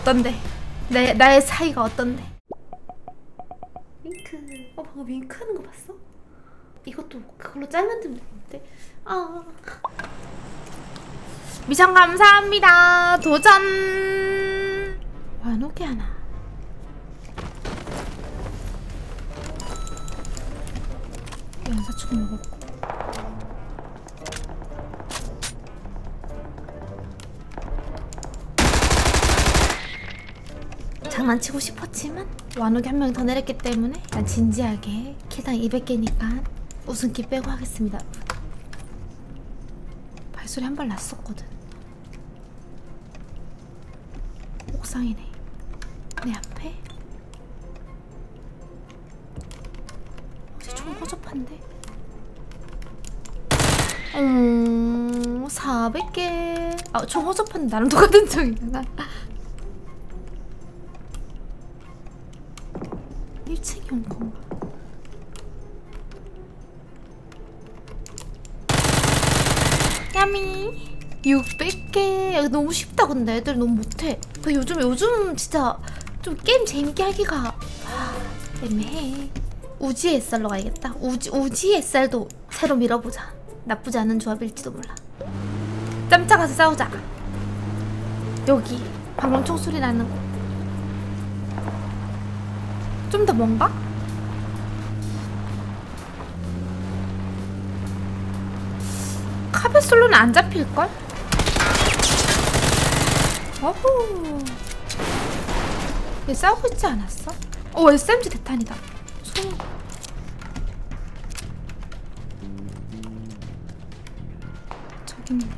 어떤데? 나의 사이가 어떤데? 윙크. 방금 윙크하는 거 봤어? 이것도 그걸로 짤 만들면 되는데. 미션 감사합니다. 도전. 와노게 하나. 연사총 먹었고. 장난치고 싶었지만 와노기 한 명 더 내렸기 때문에 난 진지하게 킬당 200개니까 우승기 빼고 하겠습니다. 발소리 한 발 났었거든. 옥상이네. 내 앞에. 총 허접한데? 400개. 총 허접한데 나랑 똑같은 총이잖아. 1층이 온 건가? 야미 600개. 너무 쉽다. 근데 애들 너무 못해. 요즘 진짜 좀 게임 재밌게 하기가 애매해. 우지 SR로 가야겠다. 우지 SR도 새로 밀어보자. 나쁘지 않은 조합일지도 몰라. 짬짜 가서 싸우자. 여기 방금 총소리 나는 거. 좀 더 뭔가? 카베솔로는 안 잡힐걸? 어후. 얘 싸우고 있지 않았어? SMG 대탄이다. 저기 있네.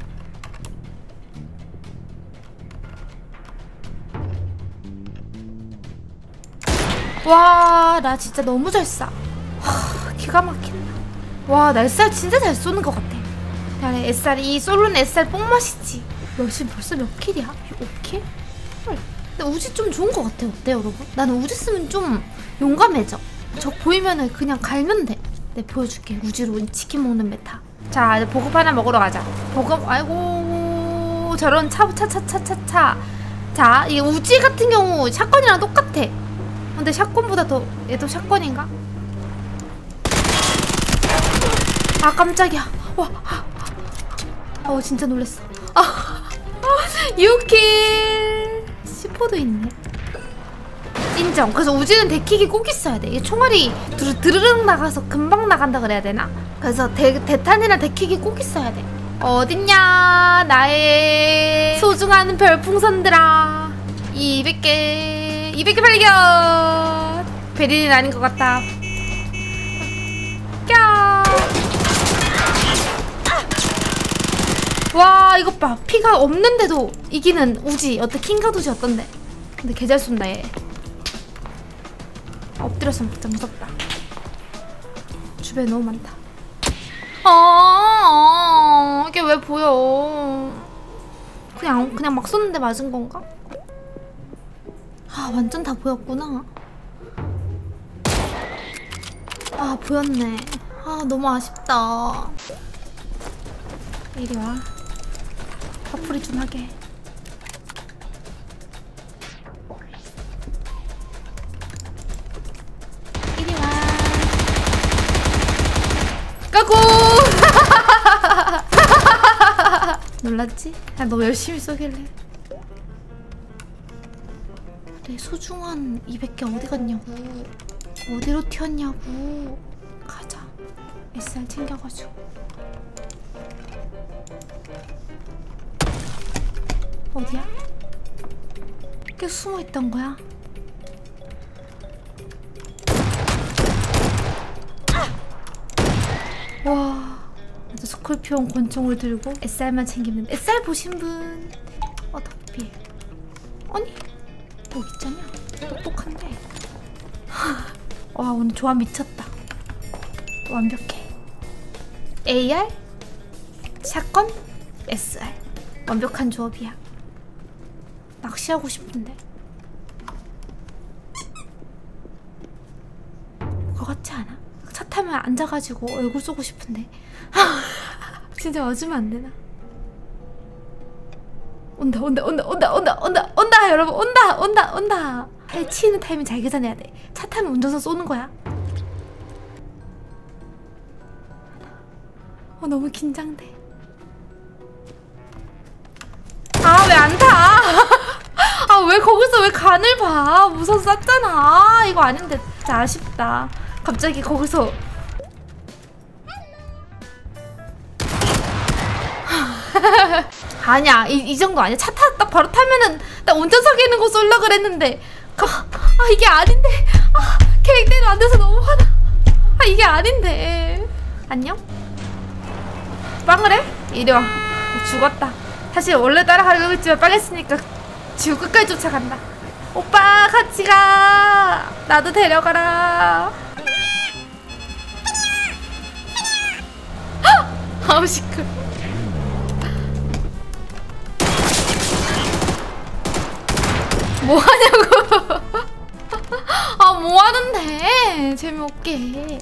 와, 나 진짜 너무 잘 쏴. 기가 막힌다. 와, 나 SR 진짜 잘 쏘는 것 같아. 그래, SR이 솔로는 SR 뽕맛이지. 지금 벌써 몇 킬이야? 5킬? 헐. 근데 우지 좀 좋은 것 같아. 어때 여러분? 나는 우지 쓰면 좀 용감해져. 적 보이면은 그냥 갈면 돼. 내가 보여줄게. 우지로 치킨 먹는 메타. 자, 이제 보급 하나 먹으러 가자. 보급. 아이고, 저런 차. 자, 이 우지 같은 경우 샷건이랑 똑같아. 근데 샷건보다 더 얘도 샷건인가? 깜짝이야. 와, 진짜 놀랬어. 6킬. C4도 있네. 인정. 그래서 우지는 데킥이 꼭 있어야 돼. 이게 총알이 드르륵 나가서 금방 나간다 그래야 되나? 그래서 대탄이랑 데킥이 꼭 있어야 돼. 어딨냐 나의 소중한 별풍선들아. 200개 발견. 베린은 아닌 것 같다. 와, 이것 봐. 피가 없는데도 이기는 우지. 킹가도지 어떤데? 근데 개 잘 쏜다 얘. 엎드려서 진짜 무섭다. 주변에 너무 많다. 이게 왜 보여? 그냥 막 쏘는데 맞은 건가? 완전 다 보였구나. 보였네. 너무 아쉽다. 이리 와. 화풀이 좀 하게. 이리 와. 까고. 놀랐지? 너 열심히 쏘길래. 내 소중한 200개 어디 갔냐고. 어디로 튀었냐고. 가자. SR 챙겨가지고. 어디야? 이렇게 숨어있던 거야? 와, 나도 스콜피온 권총을 들고 SR만 챙기면. SR 보신 분? 덕비. 아니, 여기 있잖아. 똑똑한데. 와, 오늘 조합 미쳤다. 완벽해. AR, 샷건, SR. 완벽한 조합이야. 낚시하고 싶은데. 그거 같지 않아? 차 타면 앉아가지고 얼굴 쏘고 싶은데. 진짜 와주면 안 되나? 온다 온다 온다 온다 온다 온다 온다 여러분 온다 온다 온다. 치는 타이밍 잘 계산해야 돼. 차 타면 운전석 쏘는 거야. 너무 긴장돼. 아 왜 안 타? 아 왜 거기서 왜 간을 봐? 무서워서 쐈잖아. 아, 이거 아닌데 진짜 아쉽다. 갑자기 거기서 아니야 이 정도 아니야. 차 딱 바로 타면은 딱 운전석에 있는 거 쏠라 그랬는데 이게 아닌데. 계획대로 안 돼서 너무 화나. 이게 아닌데. 안녕? 빵을 해? 이리 와. 죽었다. 사실 원래 따라가려고 했지만 빵 했으니까 지구 끝까지 쫓아간다. 오빠 같이 가. 나도 데려가라. 아우 시끄러. 뭐 하냐고. 뭐 하는데. 재미없게.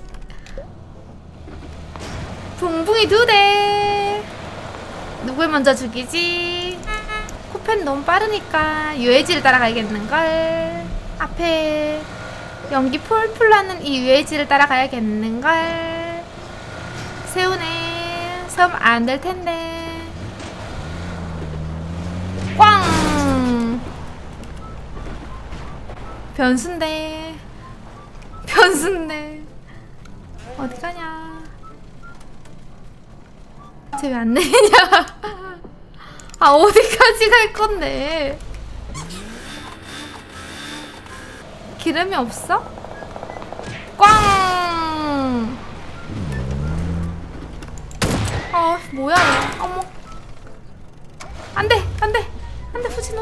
붕붕이 2대. 누굴 먼저 죽이지? 코펜 너무 빠르니까 유해지를 따라가야겠는걸. 앞에 연기 폴폴 나는 이 유해지를 따라가야겠는걸. 세우네. 섬 안 될 텐데. 꽝! 변수인데. 변수인데. 어디 가냐? 쟤 왜 안 내리냐? 어디까지 갈 건데? 기름이 없어? 꽝! 뭐야? 어머. 안 돼! 안 돼! 안 돼! 후진.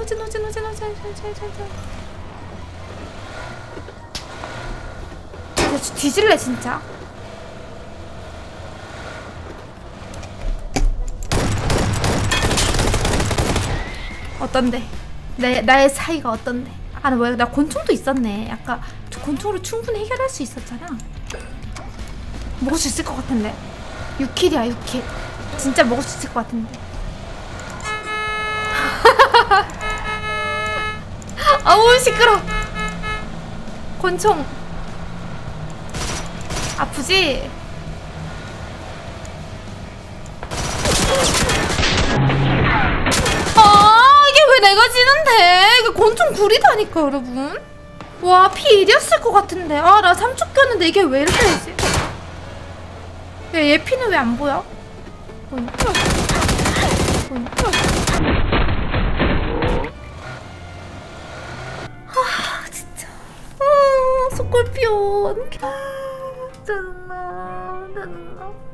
뒤질래 진짜. 어떤데? 나의 사이가 어떤데? 나 뭐야? 나 곤충도 있었네. 아까 곤충으로 충분히 해결할 수 있었잖아. 먹을 수 있을 것 같은데. 6킬이야 6킬. 진짜 먹을 수 있을 것 같은데. 아우 시끄러. 곤충 아프지? 왜 내가 지는데? 이게 곤충 구리다니까 여러분. 와 피 1이었을 것 같은데. 나 3초 꼈는데 이게 왜 이렇게 되지? 얘 피는 왜 안 보여? 진짜. 스콜피온. 짜증나.